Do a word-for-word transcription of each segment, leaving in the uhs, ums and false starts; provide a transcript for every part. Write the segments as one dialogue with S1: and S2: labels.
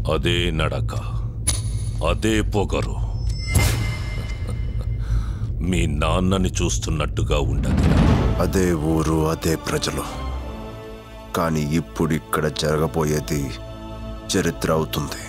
S1: అదే నడక, అదే పొగరు. మీ నాన్నని చూస్తున్నట్టుగా ఉండదు.
S2: అదే ఊరు, అదే ప్రజలు. కానీ ఇప్పుడు ఇక్కడ జరగబోయేది చరిత్ర అవుతుంది.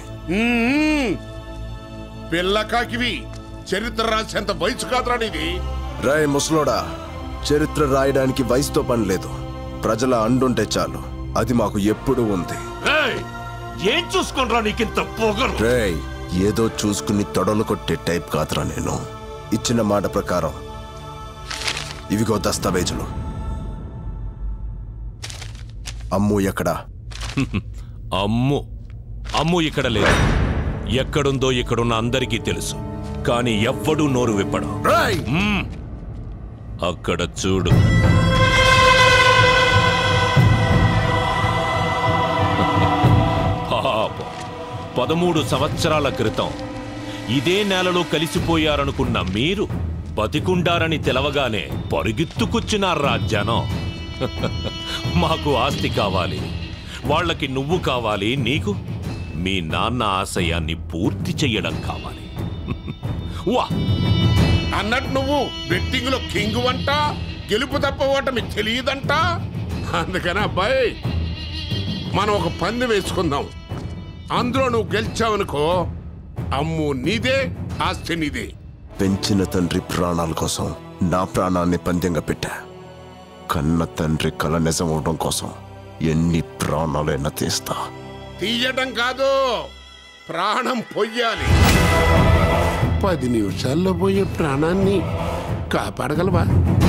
S3: పిల్లకాకివి చరిత్ర రాసేంత వయసు కాదురా నీది.
S2: రాయ్ ముసలోడా, చరిత్ర రాయడానికి వయసుతో పని లేదు. ప్రజల అండుంటే చాలు. అది మాకు ఎప్పుడూ ఉంది.
S1: ఏం చూసుకుంటా నీకింత పొగరు?
S2: రేయ్, ఏదో చూసుకుని తొడలు కొట్టే టైప్ కాదురా నేను. ఇచ్చిన మాట ప్రకారం ఇవిగో దస్తావేజులు. అమ్ము ఎక్కడా?
S1: అమ్ము అమ్ము ఇక్కడ లేదు. ఎక్కడుందో ఇక్కడున్న అందరికీ తెలుసు. కానీ ఎవ్వడూ నోరు విప్పడు. అక్కడ చూడు. పాపం, పదమూడు సంవత్సరాల క్రితం ఇదే నేలలో కలిసిపోయారనుకున్న మీరు బతికుండారని తెలవగానే పరుగెత్తుకొచ్చినారా జనం. మాకు ఆస్తి కావాలి, వాళ్ళకి నువ్వు కావాలి, నీకు మీ నాన్న ఆశయాన్ని పూర్తి చెయ్యడం కావాలి. వా
S3: అన్నట్టు నువ్వు బెట్టింగ్ లో కింగ్ అంట, గెలుపు తప్ప ఓటమి తెలియదంట. అందుకని అబ్బాయి, మనం ఒక పందెం వేసుకుందాం. అందులో నువ్వు గెలిచావనుకో, అమ్ము నీదే, ఆస్తి నీదే.
S2: పెంచిన తండ్రి ప్రాణాల కోసం నా ప్రాణాన్ని పందెంగా పెట్టా. కన్న తండ్రి కల నిజం అవడం కోసం ఎన్ని ప్రాణాలైనా తీస్తా.
S3: తీయటం కాదు, ప్రాణం పొయ్యాలి. పది నిమిషాల్లో పోయే ప్రాణాన్ని కాపాడగలవా?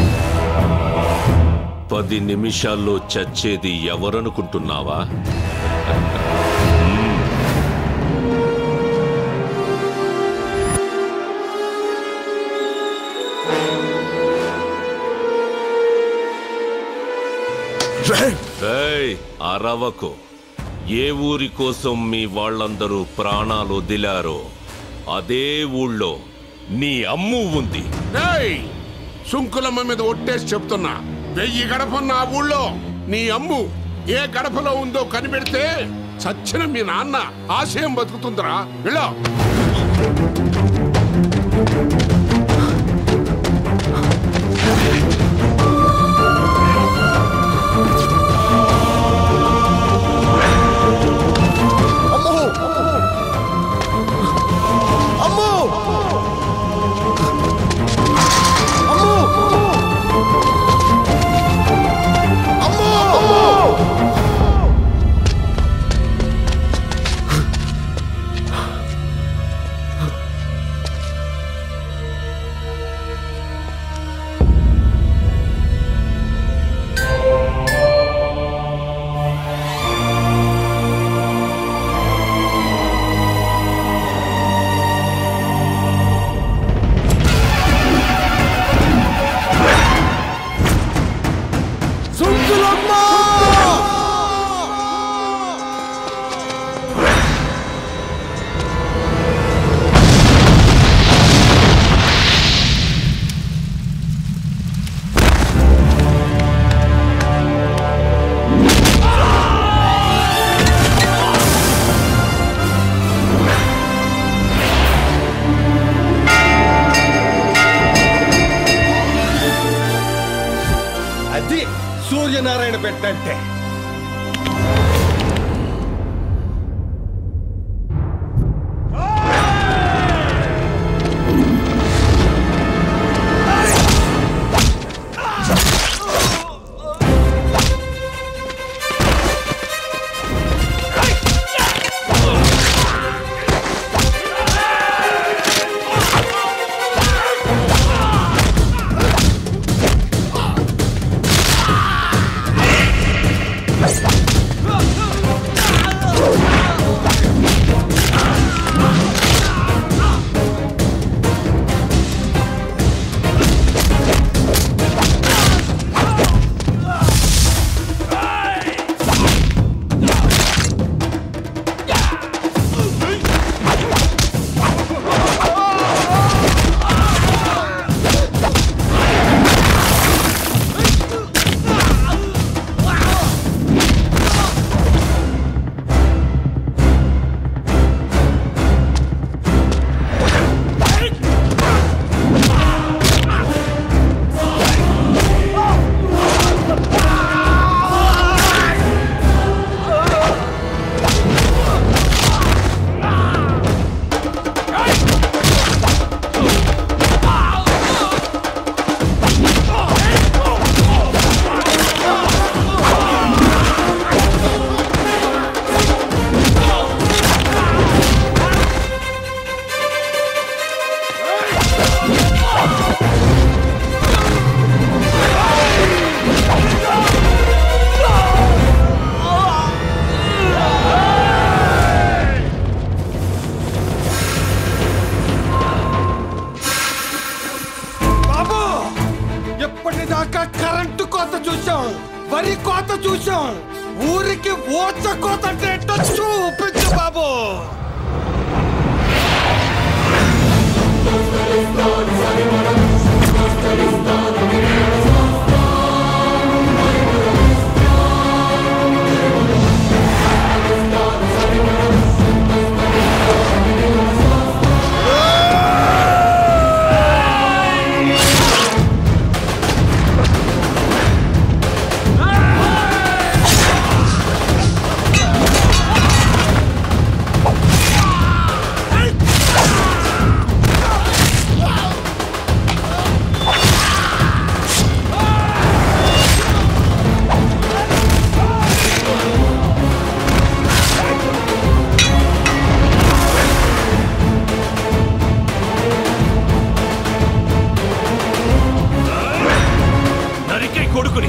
S1: పది నిమిషాల్లో చచ్చేది ఎవరనుకుంటున్నావా? అరవకు. ఏ ఊరి కోసం మీ వాళ్ళందరూ ప్రాణాలు వదిలారో అదే ఊళ్ళో నీ అమ్ము ఉంది.
S3: సుంకులమ్మ మీద ఒట్టేసి చెప్తున్నా, వెయ్యి గడపన్న ఆ ఊళ్ళో నీ అమ్ము ఏ గడపలో ఉందో కనిపెడితే చచ్చిన మీ నాన్న ఆశయం బతుకుతుందిరా. వెళ్ళా.
S4: సూర్యనారాయణ పెట్టంటే నిమిషం ఊరికి ఓచకోతంటే చూపించు బాబు.
S1: కొడుకుని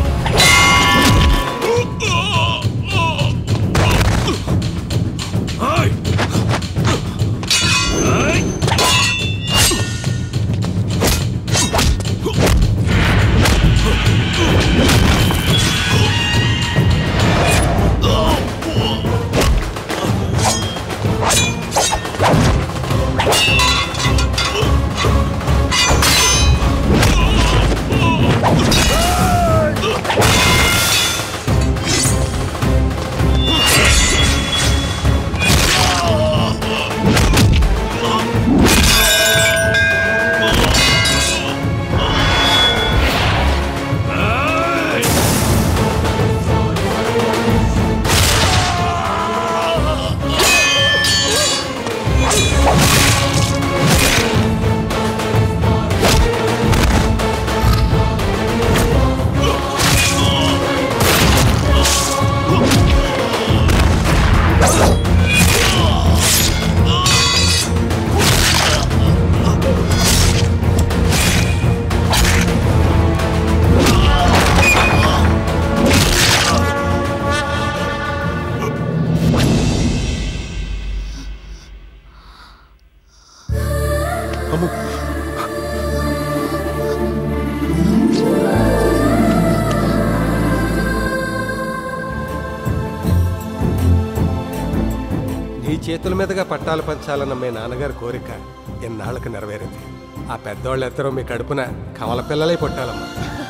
S4: చేతుల మీదుగా పట్టాలు పంచాలన్న మీ నాన్నగారి కోరిక ఎన్నాళ్ళకు నెరవేరింది. ఆ పెద్దవాళ్ళు ఎత్తరో మీ కడుపున కవల పిల్లలై పుట్టాలమ్మా.